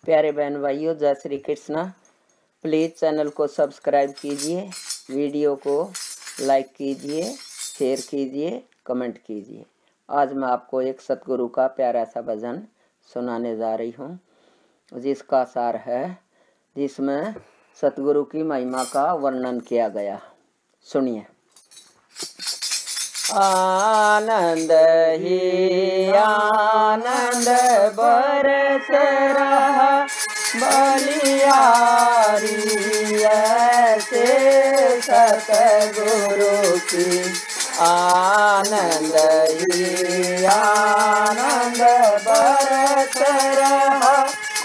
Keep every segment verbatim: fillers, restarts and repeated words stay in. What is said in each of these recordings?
प्यारे बहन भाइयों, जय श्री कृष्णा। प्लीज़ चैनल को सब्सक्राइब कीजिए, वीडियो को लाइक कीजिए, शेयर कीजिए, कमेंट कीजिए। आज मैं आपको एक सतगुरु का प्यारा सा भजन सुनाने जा रही हूँ, जिसका सार है, जिसमें सतगुरु की महिमा का वर्णन किया गया। सुनिए। आनंद ही आनंद बरस रहा बलिहारी ऐसे सतगुरु की। आनंद ही आनंद बरस रहा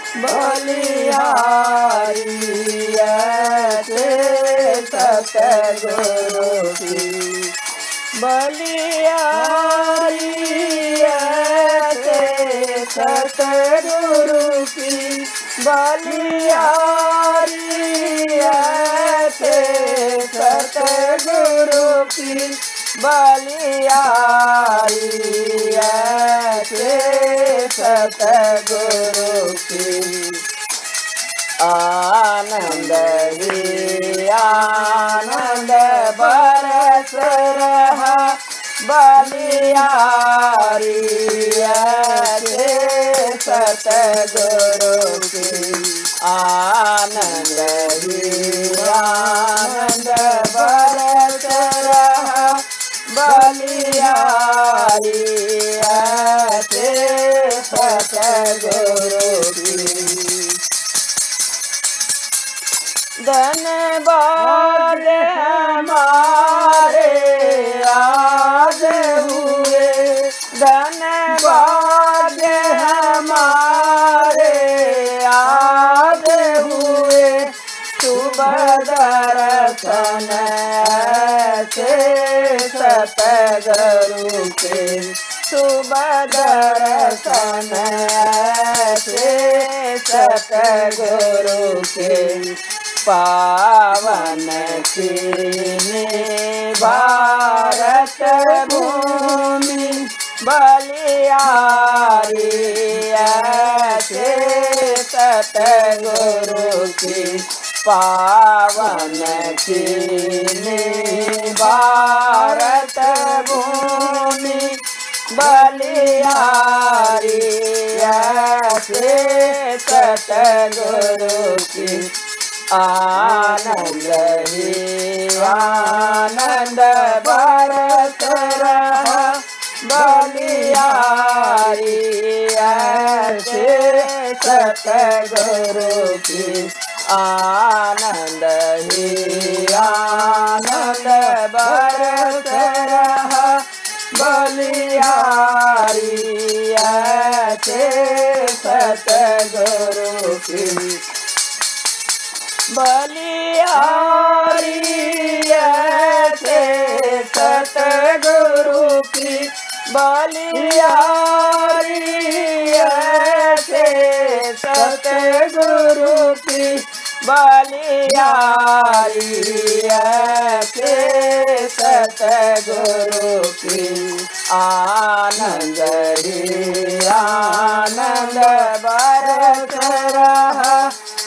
बलिहारी ऐसे सतगुरु की। बलिहारी ऐसे सतगुरु की। बलिहारी ऐसे सतगुरु की। बलिहारी ऐसे सतगुरु की। आनंद ही आनंद बरस रहा बलिहारी ऐसे सतगुरु की। आनंद ही आनंद बरस रहा बलिहारी ऐसे सतगुरु की। धन्यवाद हमारे आज हुए, धन्यवाद हमारे आज हुए। सुबह दर्शन ऐसे सतगुरु के। सुबह दर्शन ऐसे सतगुरु के। पावन कीने भारत भूमि बलिहारी ऐसे सतगुरु की। पावन कीने भारत भूमि बलिहारी ऐसे सतगुरु की। आनंद ही आनंद बरस रहा बलिहारी ऐसे सतगुरु की। आनंद ही आनंद बरस रहा बलिहारी ऐसे सतगुरु की। बलिहारी ऐसे सतगुरु की। बलिहारी ऐसे सतगुरु की। बलिहारी ऐसे सतगुरु की। आनंद ही आनंद बरस रहा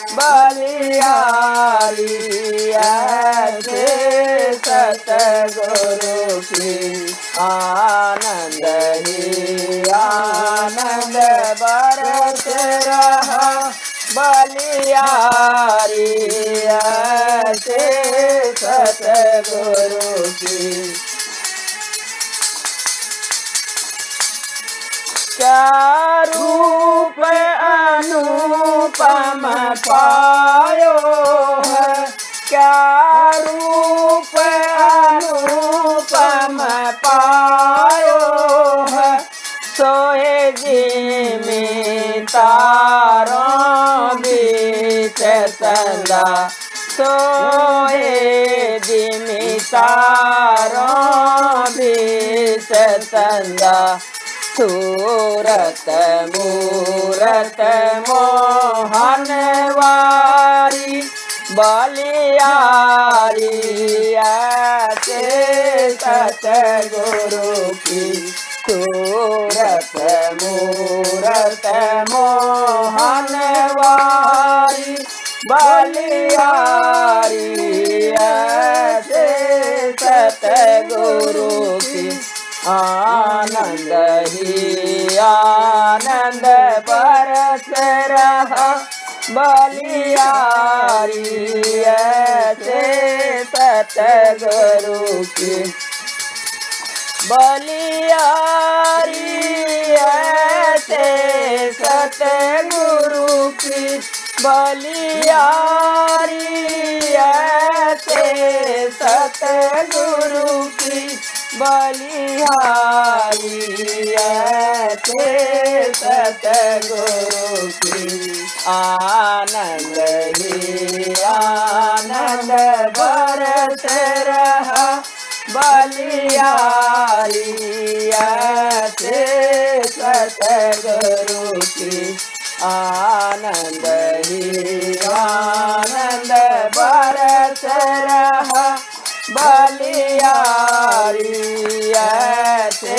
बलिहारी ऐसे सतगुरु की। आनंद ही आनंद बरस रहा बलिहारी ऐसे सतगुरु की। क्या रूप अनुपम पायो है। क्या रूप अनुपम पायो है। सोए जिमी तारों बीच सदा। सोए जिमी तारों बीच सदा। सूरत मूरत मोहन वारी बलिहारी ऐसे सतगुरु की। सूरत मूरत मोहन वारी बलिहारी ऐसे सतगुरु की आनंद ही आनंद बरस रहा। बलिहारी ऐसे सतगुरु की बलिहारी ऐसे सतगुरु की बलिहारी ऐसे सतगुरु की बलिहारी ऐसे सतगुरु की आनंद ही आनंद बरस रहा। बलिहारी ऐसे सतगुरु की आनंद ही आनंद बरस रहा। बलिहारी ऐसे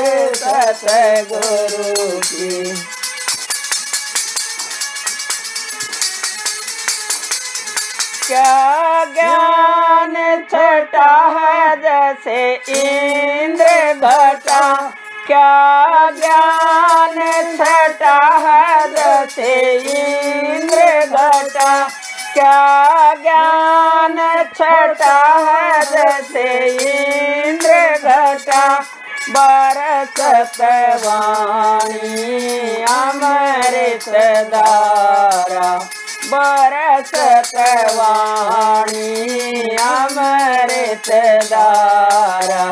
सतगुरु की क्या ज्ञान छटा है जैसे इंद्र घटा। क्या ज्ञान छटा है जैसे इंद्र घटा। क्या ज्ञान छटा है जैसे इंद्र घटा। बरसत वाणी अमृत धारा। बरसत वाणी अमृत धारा।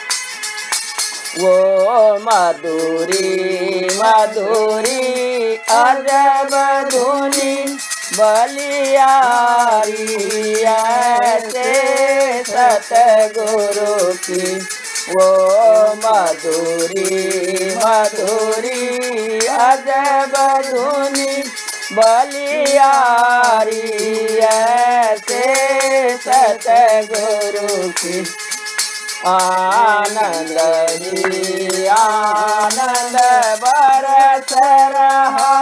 वो मधुरी मधुरी अजब धुनी बलिहारी ऐसे सतगुरु की। वो मधुरी मधुरी अजब धुनी बलिहारी ऐसे सतगुरु की आनंद ही आनंद बरस रहा।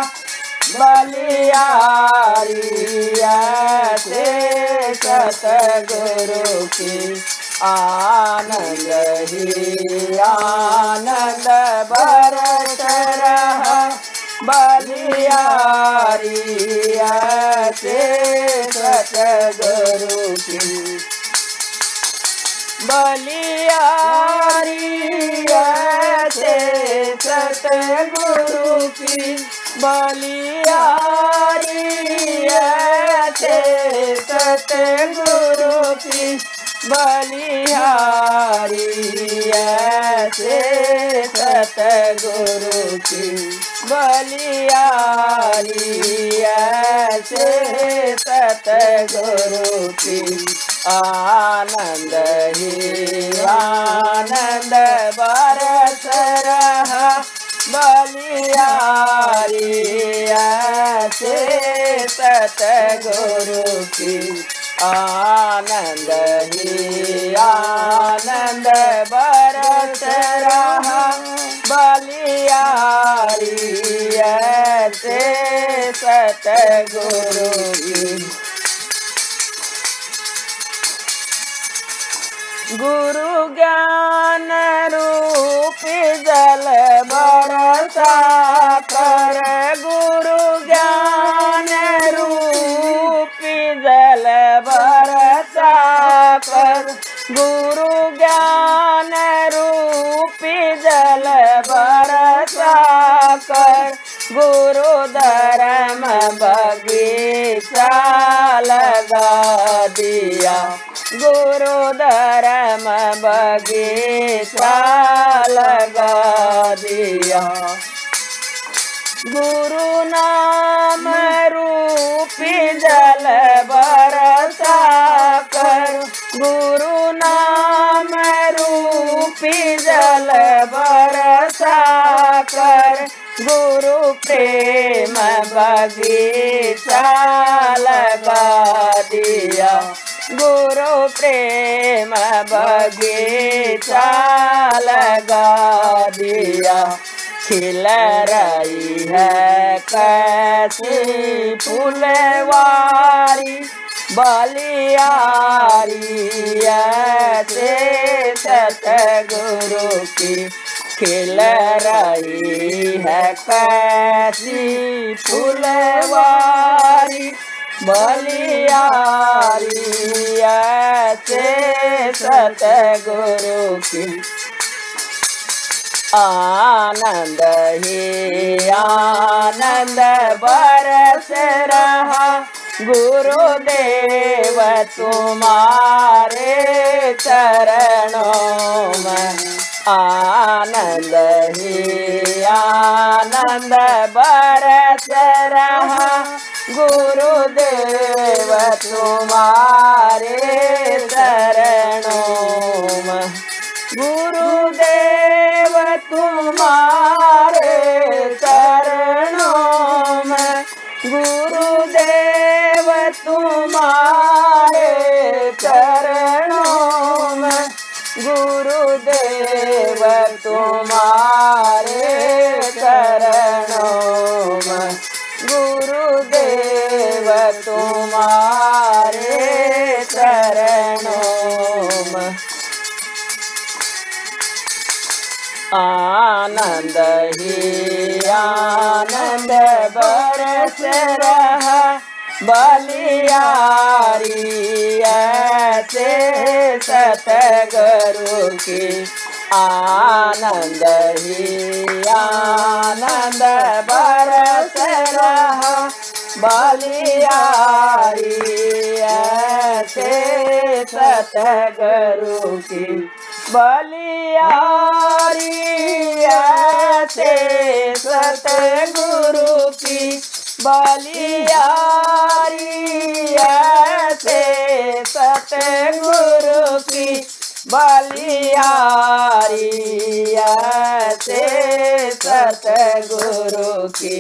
बलिहारी ऐसे सतगुरु की आनंद ही आनंद बरस रहा। बलिहारी ऐसे सतगुरु की बलिहारी ऐसे सतगुरु की बलिहारी ऐसे सतगुरु की बलिहारी ऐसे सतगुरु की बलिहारी ऐसे सतगुरु की आनंद ही आनंद बरस रहा। बलिहारी ऐसे सतगुरु की आनंद ही आनंद बरस रहा। बलिहारी ऐसे सतगुरु की गुरु ज्ञान रूपी जल बरसा कर। गुरु ज्ञान रूपी जल बरसा कर। गुरु ज्ञान रूपी जल बरसा कर। गुरु धर्म बगीचा लगा दिया। गुरु धर्म बगीचा लगा दिया। गुरु नाम रूपी जल बरसा कर। गुरु नाम रूपी जल बरसा कर। गुरु प्रेम बगीचा लगा दिया। गुरु प्रेम बगीचा लगा दिया। खिल रही है कैसी फुलवारी बलियारी ऐसे सतगुरु की खिल रही है कैसी फुलवारी बलियारी ऐसे सतगुरु की। आनंद ही आनंद बरस रहा गुरुदेव तुम्हारे चरणों में। आनंद ही आनंद बरस रहा गुरुदेव तुम्हारे चरणों में। गुरुदेव तुम्हारे चरणों में गुरुदेव तुम्हारे चरणों में गुरुदेव तुम्हारे चरणों में गुरुदेव तुम्हारे चरणों में। आनंद ही आनंद बरस रहा बलियारी ऐसे सतगुरु की। आनंद ही आनंद बरस रहा बलियारी ऐसे सतगुरु की। बलियारी ऐसे सतगुरु की बलियारी ऐसे सतगुरु की बलियारी ऐसे सतगुरु की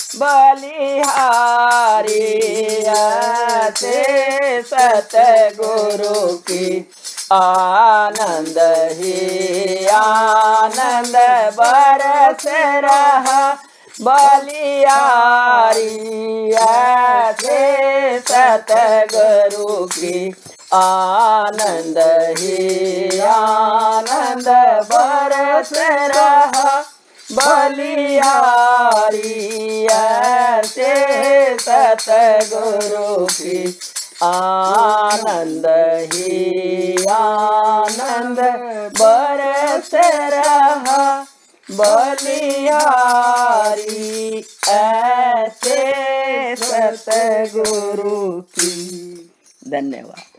बलिहारी ऐसे सतगुरु की। आनंद ही आनंद बरस रहा बलियारी ऐसे सतगुरु की। आनंद ही आनंद बरस रहा बलियारी ऐसे सतगुरु की। आनंद ही आनंद बरस रहा बलिहारी ऐसे सतगुरु की। धन्यवाद।